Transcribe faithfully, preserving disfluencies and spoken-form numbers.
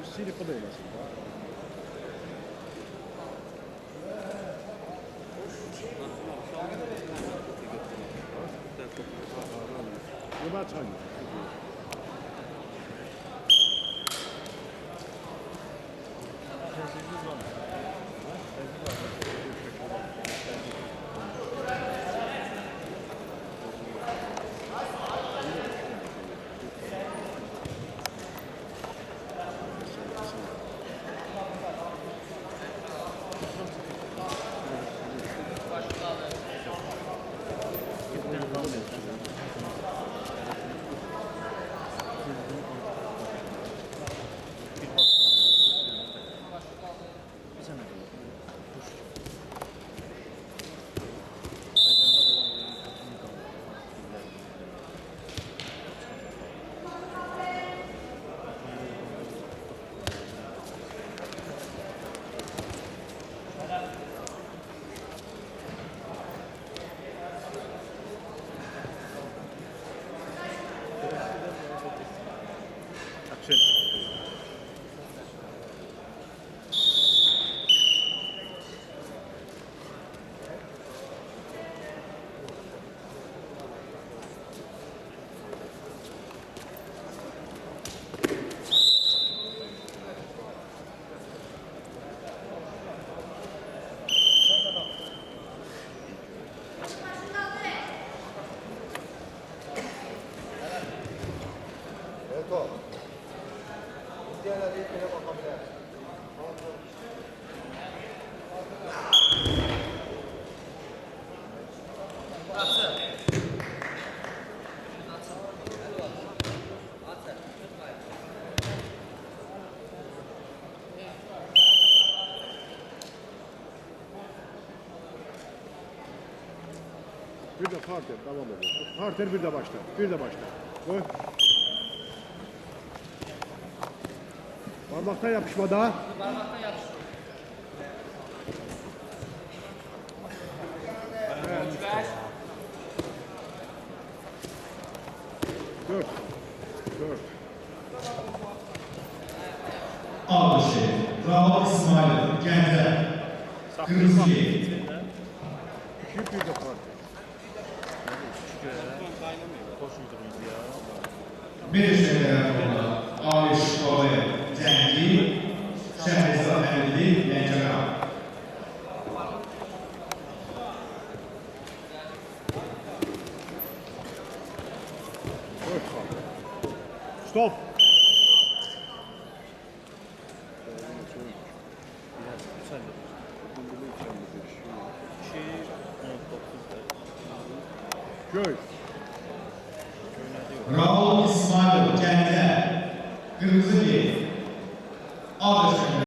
Siripı da eylesin. Yıma çayın. Bir de parter devam ediyor. Parter bir de başla. Bir de başla. Koy. Parmaktan yapışma daha. Parmaktan yapışma. Evet. Dört. Dört. Ağabeyi, Rauf İsmail, Gəncə, Kırmızı. İki bir de parter. Beş nömrəli Ağabeyi Şüqalı, Cəngi, Şəhrizad Əmrli, Lənkəran. Dört parter. Stop. Köy. Rauf İsmail, Gəncə, Kırmızı. Ağabeyi.